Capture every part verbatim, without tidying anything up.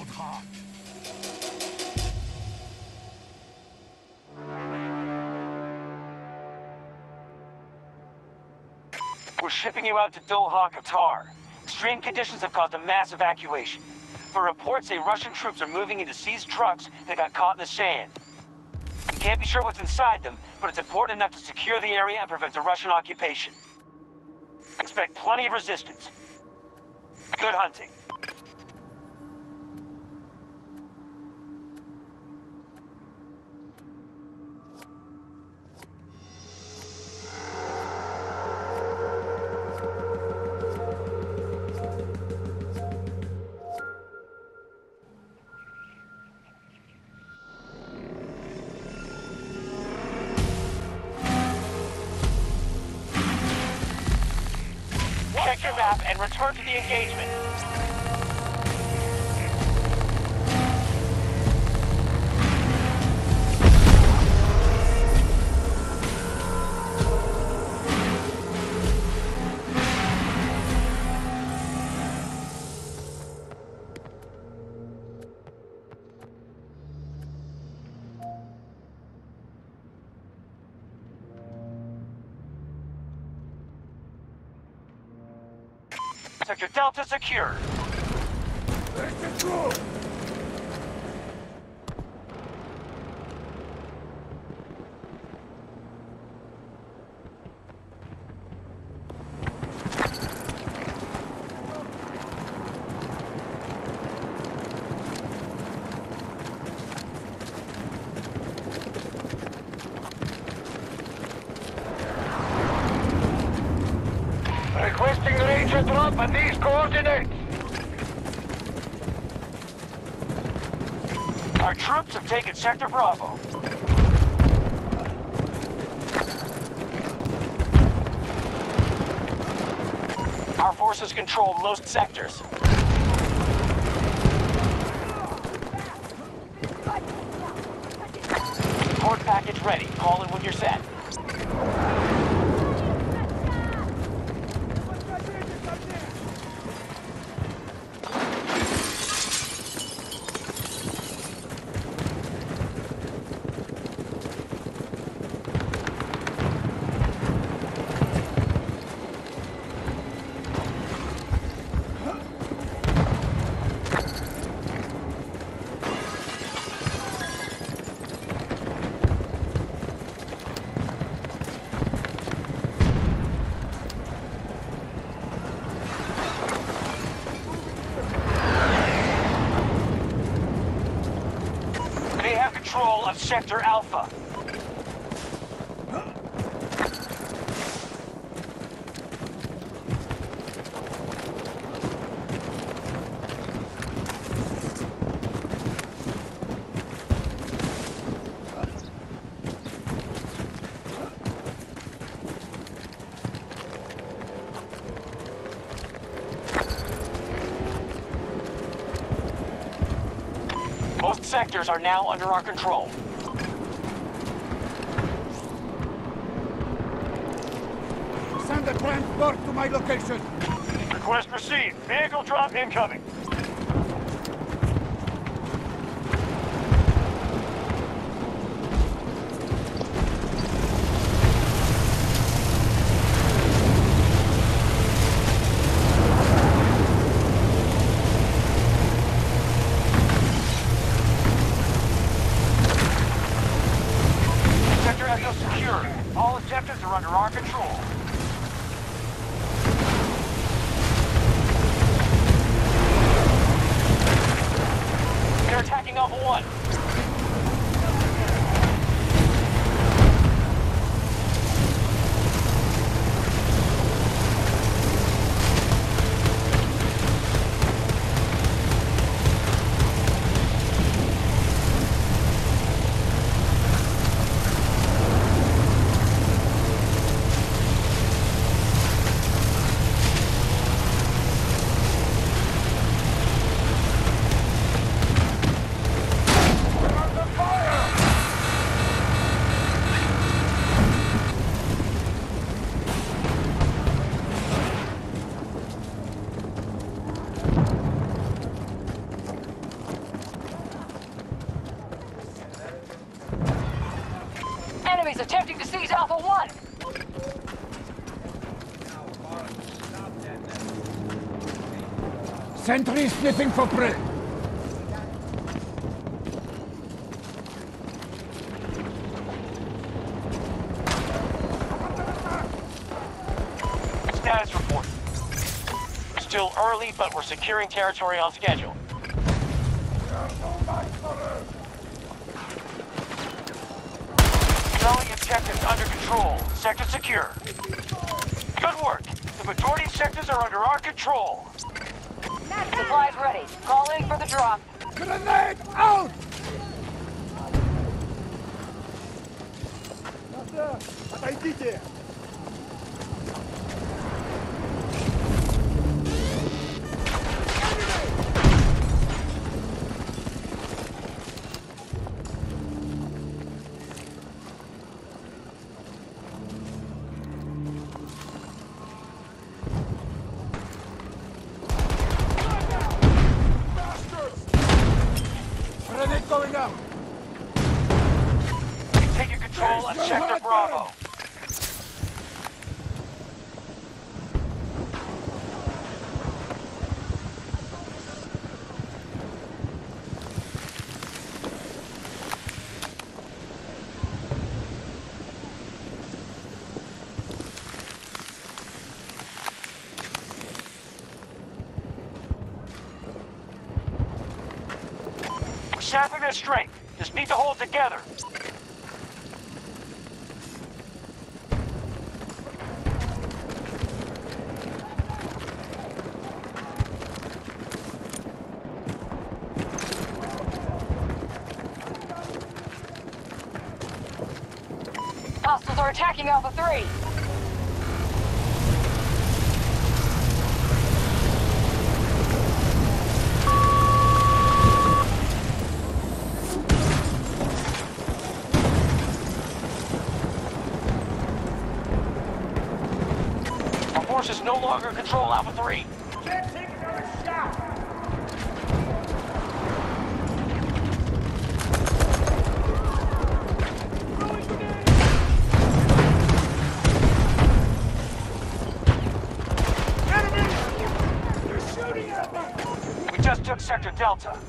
We're shipping you out to Doha, Qatar. Extreme conditions have caused a mass evacuation. For reports say Russian troops are moving into seized trucks that got caught in the sand. We can't be sure what's inside them, but it's important enough to secure the area and prevent a Russian occupation. Expect plenty of resistance. Good hunting. Check your map and return to the engagement. Sector Delta secure. Let's control! Requesting Ranger drop at these coordinates. Our troops have taken Sector Bravo. Our forces control most sectors. Support package ready. Call in when you're set. Control of Sector Alpha. Most sectors are now under our control. Send a transport to my location. Request received. Vehicle drop incoming. Secure. All objectives are under our control. They're attacking Alpha One. attempting to seize Alpha One. Sentry sniffing for prey. Status report. Still early, but we're securing territory on schedule. Selling objectives under control. Sector secure. Good work. The majority of sectors are under our control. Supplies ready. Call in for the drop. Grenade out! Отойдите! Grenade going up! Taking control of Sector Bravo. We're sapping their strength. Just need to hold together. Hostiles are attacking Alpha Three. Our forces no longer control Alpha Three. Can't take another shot! We just took Sector Delta.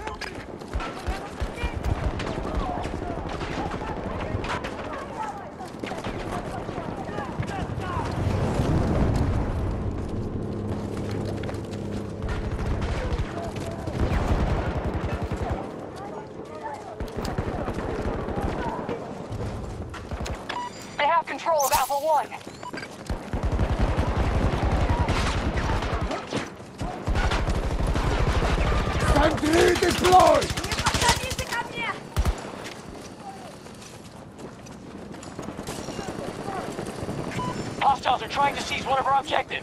They have control of Alpha One. Sentry deployed! Hostiles are trying to seize one of our objectives.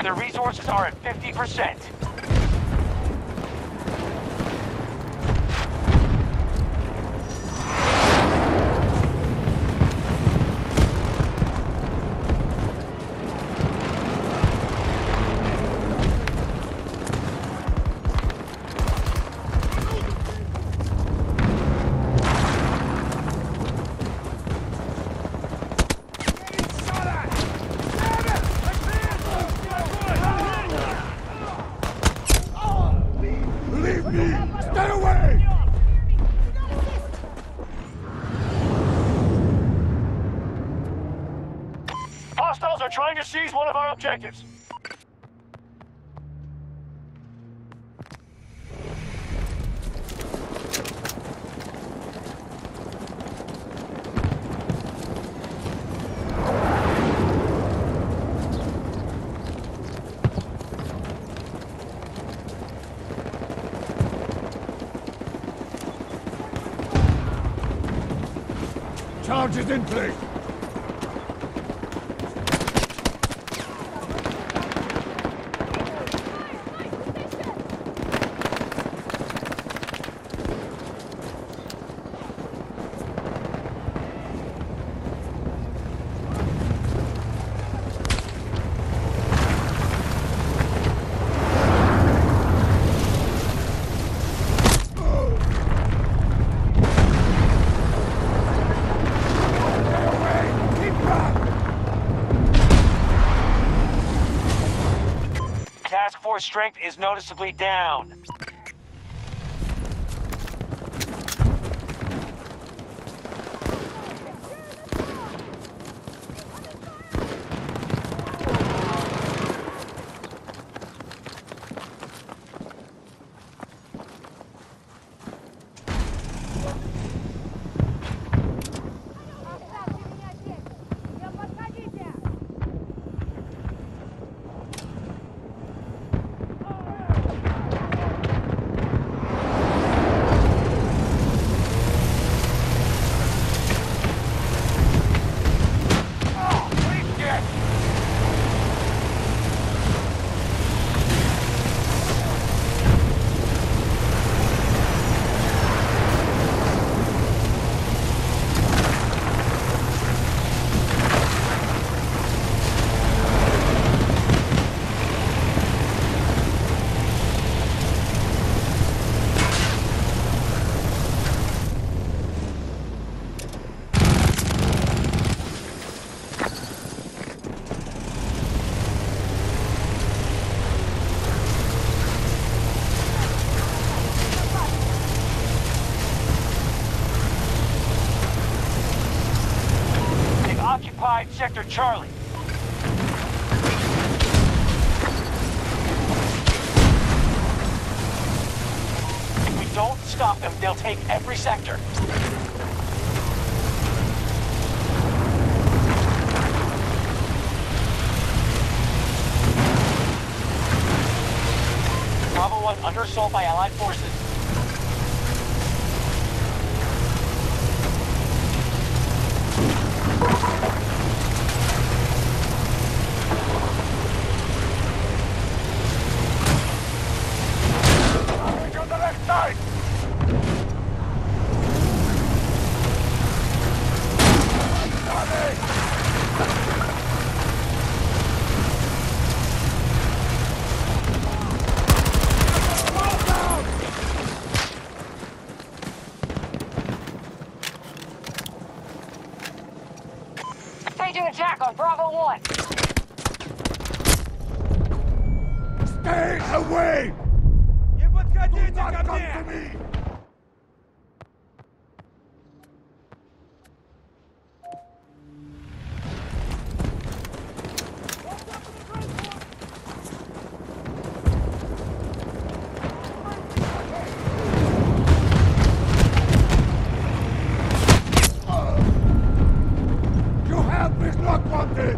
Their resources are at fifty percent. Leave me! Stay away! Hostiles are trying to seize one of our objectives. Charges in place! Task force strength is noticeably down. Occupied Sector Charlie. If we don't stop them, they'll take every sector. Bravo one under assault by Allied forces. On the left side! Staging attack on Bravo one. Stay away! Не подходите Do not ко come мне! to me! Your help is not wanted!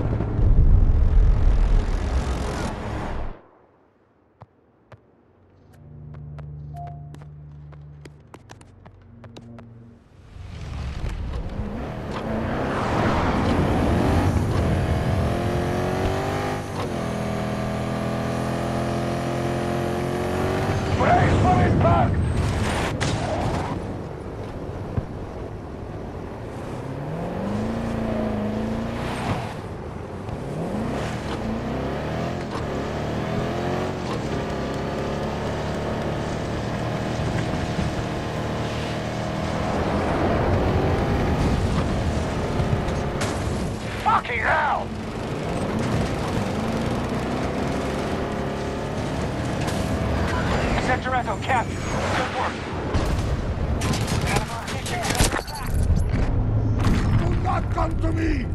Fucking hell! Sector Echo captured. Good work. Do not come to me!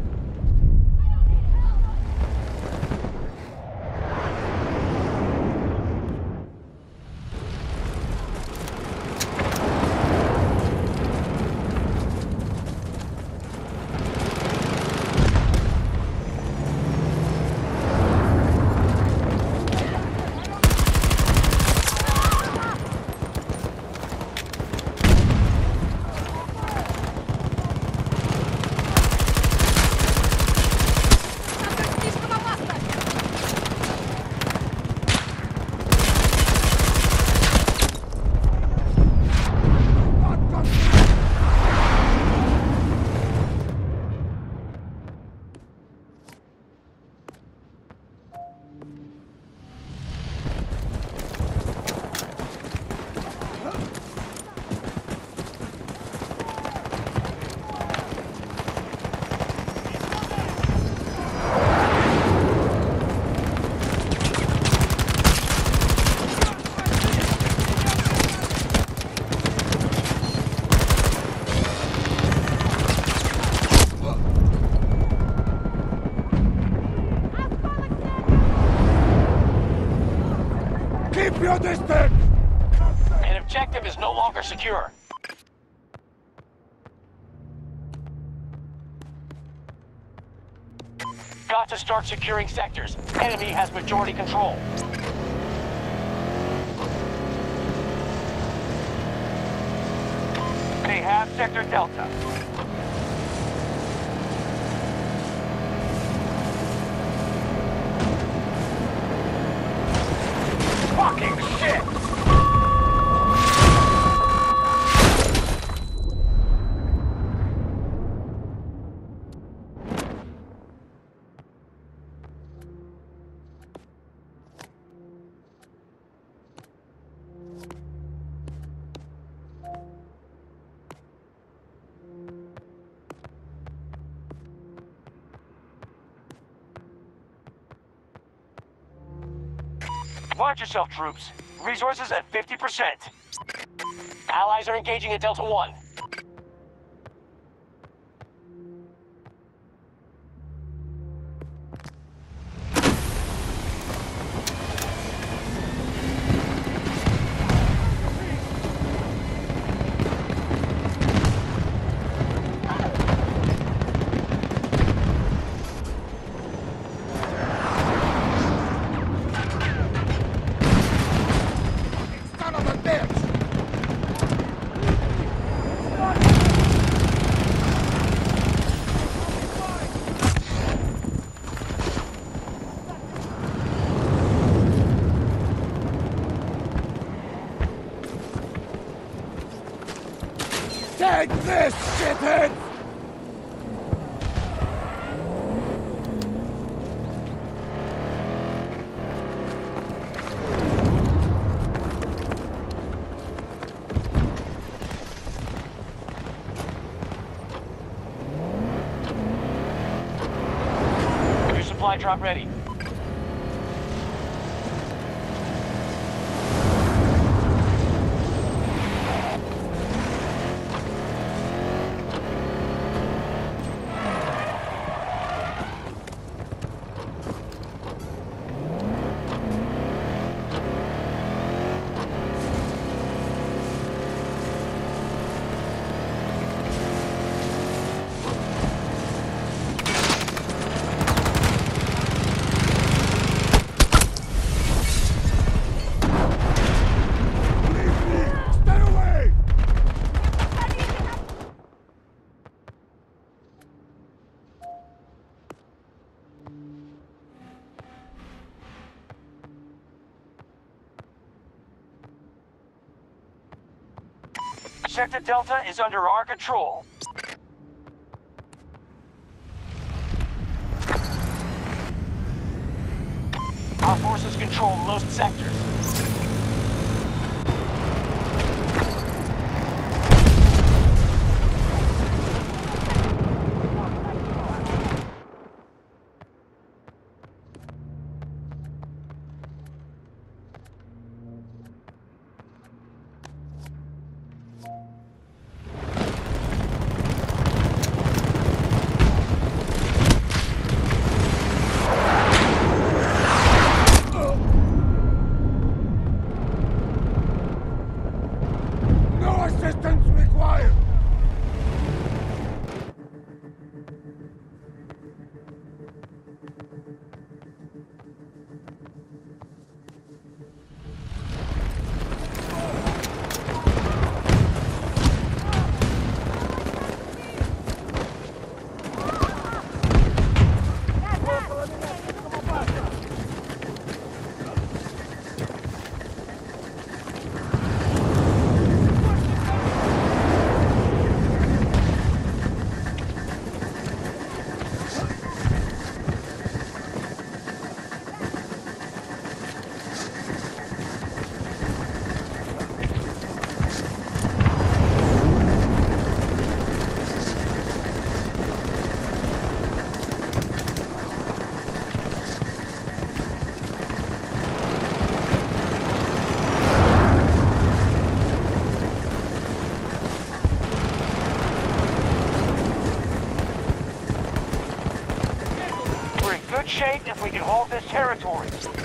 Keep your distance! An objective is no longer secure. Got to start securing sectors. Enemy has majority control. They have Sector Delta. Fucking shit! Watch yourself, troops. Resources at fifty percent. Allies are engaging at Delta one. Son of a bitch! Take this, shithead! New supply drop ready. Leave me! Stay away! Sector Delta is under our control. Our forces control most sectors. shape if we can hold this territory.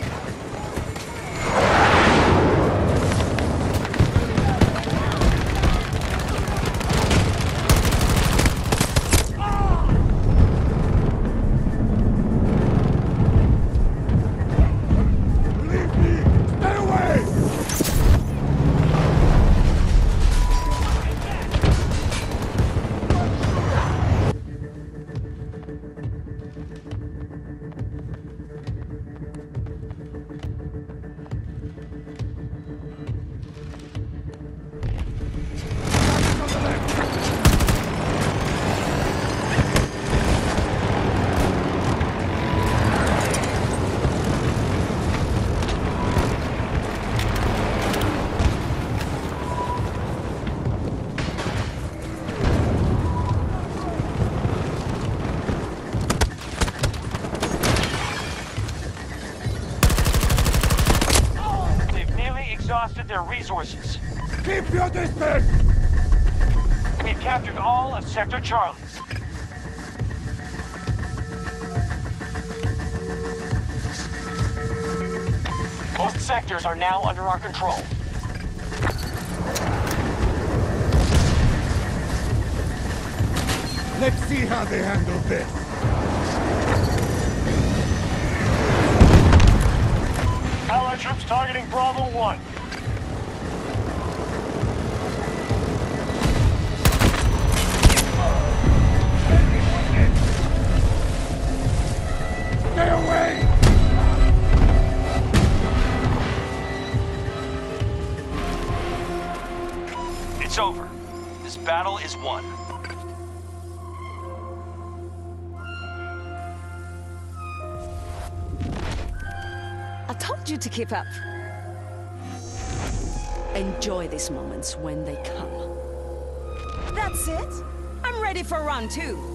Leave me! Stay away! They've nearly exhausted their resources. Keep your distance! We've captured all of Sector Charlie's. Most sectors are now under our control. Let's see how they handle this. Allied troops targeting Bravo one. Stay away! It's over. This battle is won. I told you to keep up. Enjoy these moments when they come. That's it. I'm ready for round two.